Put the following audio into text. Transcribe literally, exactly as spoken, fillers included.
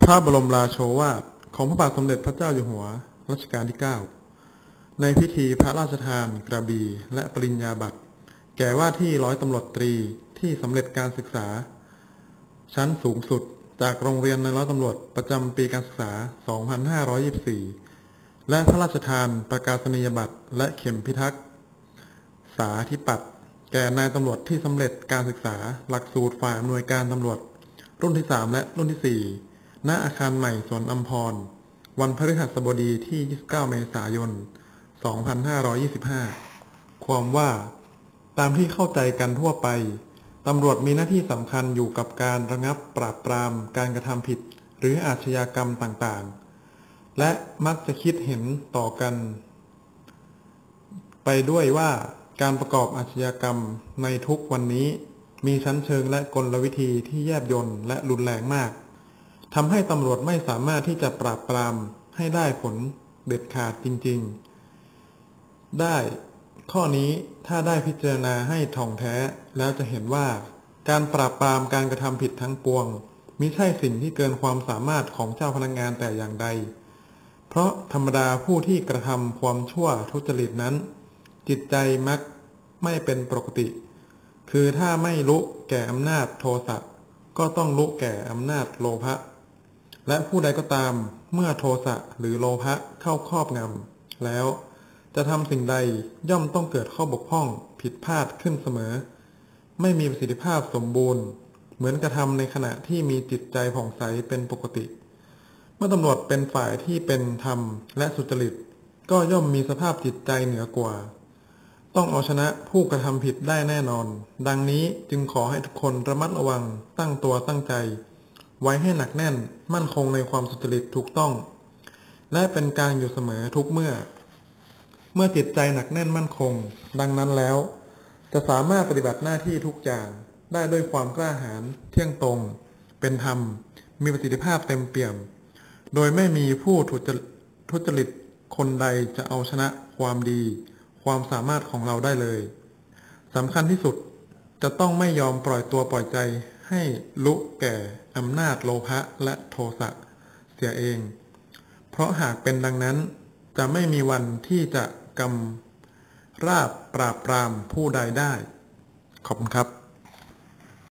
พระบรมราโชวาทของพระบาทสมเด็จพระเจ้าอยู่หัวรัชกาลที่เก้าในพิธีพระราชทานกระบี่และปริญญาบัตรแก่ว่าที่ร้อยตำรวจตรีที่สำเร็จการศึกษาชั้นสูงสุดจากโรงเรียนในร้อยตำรวจประจำปีการศึกษา สองพันห้าร้อยยี่สิบสี่ และพระราชทานประกาศนียบัตรและเข็มพิทักษ์สาธิปัตย์แก่นายตำรวจที่สำเร็จการศึกษาหลักสูตรฝ่ายอำนวยการตำรวจรุ่นที่สามและรุ่นที่สี่ณอาคารใหม่สวนอัมพรวันพฤหัสบดีที่ยี่สิบเก้าเมษายนสองพันห้าร้อยยี่สิบห้าความว่าตามที่เข้าใจกันทั่วไปตำรวจมีหน้าที่สำคัญอยู่กับการระงับปราบปรามการกระทำผิดหรืออาชญากรรมต่างๆและมักจะคิดเห็นต่อกันไปด้วยว่าการประกอบอาชญากรรมในทุกวันนี้มีชั้นเชิงและกลวิธีที่แยบยลและรุนแรงมากทำให้ตำรวจไม่สามารถที่จะปราบปรามให้ได้ผลเด็ดขาดจริงๆได้ข้อนี้ถ้าได้พิจารณาให้ท่องแท้แล้วจะเห็นว่าการปราบปรามการกระทำผิดทั้งปวงมิใช่สิ่งที่เกินความสามารถของเจ้าพนักงานแต่อย่างใดเพราะธรรมดาผู้ที่กระทำความชั่วทุจริตนั้นจิตใจมักไม่เป็นปกติคือถ้าไม่รู้แก่อำนาจโทสะก็ต้องรู้แก่อำนาจโลภะและผู้ใดก็ตามเมื่อโทสะหรือโลภะเข้าครอบงำแล้วจะทำสิ่งใดย่อมต้องเกิดข้อบกพร่องผิดพลาดขึ้นเสมอไม่มีประสิทธิภาพสมบูรณ์เหมือนกระทำในขณะที่มีจิตใจผ่องใสเป็นปกติเมื่อตำรวจเป็นฝ่ายที่เป็นธรรมและสุจริตก็ย่อมมีสภาพจิตใจเหนือกว่าต้องเอาชนะผู้กระทำผิดได้แน่นอนดังนี้จึงขอให้ทุกคนระมัดระวังตั้งตัวตั้งใจไว้ให้หนักแน่นมั่นคงในความสุจริตถูกต้องและเป็นกลางอยู่เสมอทุกเมื่อเมื่อจิตใจหนักแน่นมั่นคงดังนั้นแล้วจะสามารถปฏิบัติหน้าที่ทุกอย่างได้ด้วยความกล้าหาญเที่ยงตรงเป็นธรรมมีประสิทธิภาพเต็มเปี่ยมโดยไม่มีผู้ทุจริตคนใดจะเอาชนะความดีความสามารถของเราได้เลยสำคัญที่สุดจะต้องไม่ยอมปล่อยตัวปล่อยใจให้ลุแก่อำนาจโลภะและโทสะเสียเองเพราะหากเป็นดังนั้นจะไม่มีวันที่จะกำราบปราบปรามผู้ใดได้ขอบคุณครับ